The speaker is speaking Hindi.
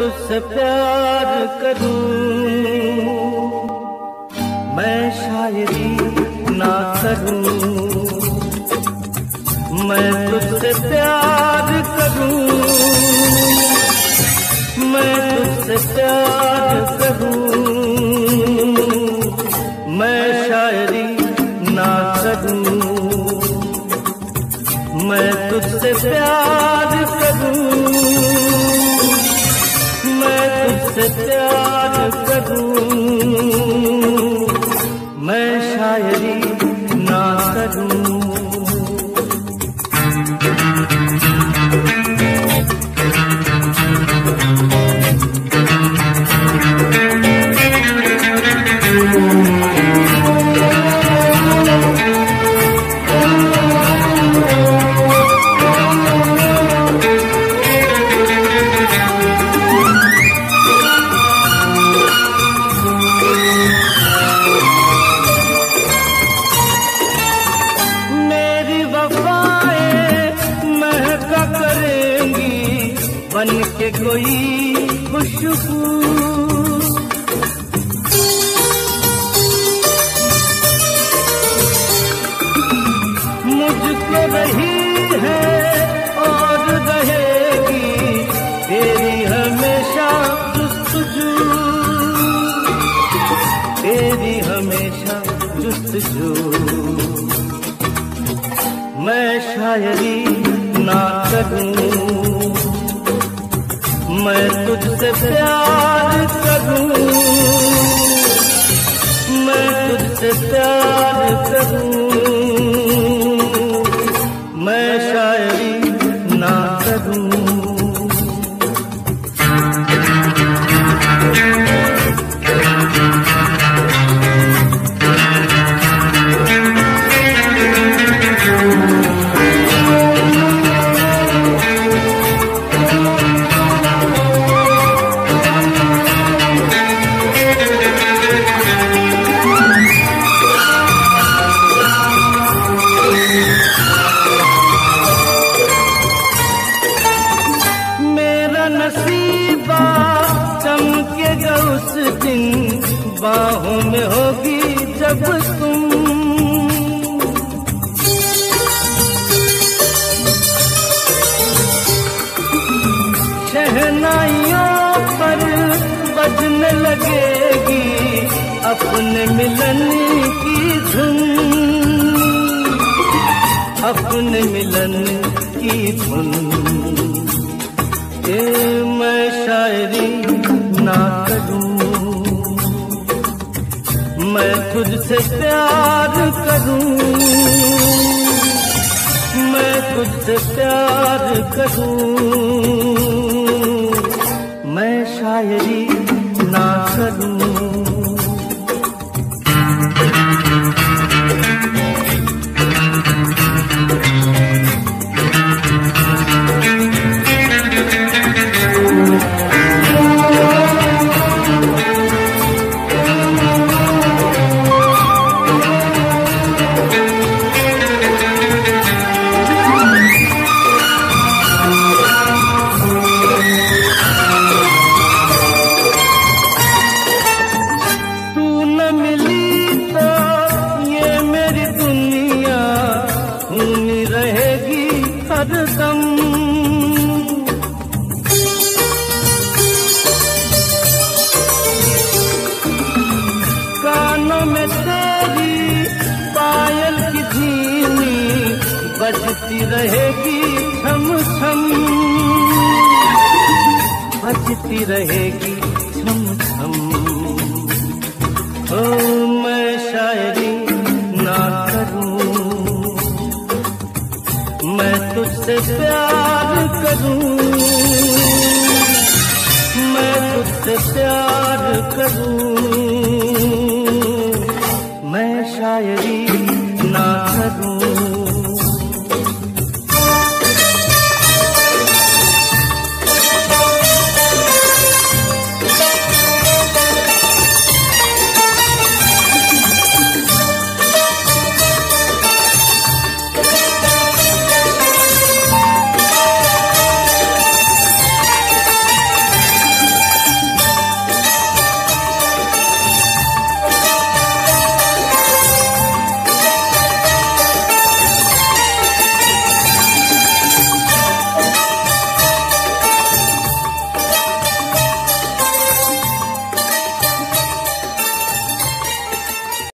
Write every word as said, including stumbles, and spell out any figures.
तुझसे प्यार करूं, मैं शायरी ना करूं, मैं तुझसे प्यार करूं, मैं तुझसे प्यार करूं, मैं शायरी ना करूं, मैं तुझसे प्यार करूं, मैं तुझसे प्यार करूं, मैं शायरी ना करूं। बन के कोई खुशबू मुझको रही है और रहेगी तेरी हमेशा जुस्तजू, तेरी हमेशा जुस्तजू। मैं शायरी ना करूं, मैं तुझसे प्यार करूं, मैं तुझसे प्यार करूं, मैं शायरी ना करूं। नसीबा चमकेगा उस दिन, बाहों में होगी जब तुम, शहनाइयों पर बजने लगेगी अपने मिलन की धुन, अपने मिलन की धुन। मैं शायरी ना करूं, मैं तुझसे प्यार करूं, मैं तुझसे प्यार करूं, मैं शायरी ना करूं। हरदम कानों में तेरी पायल की धीमी बजती रहेगी छम छम, बजती रहेगी छम छम। ओ मैं शायरी ना करूं, मैं तुझसे प्यार करूं, मैं तुझसे प्यार करूं, मैं शायरी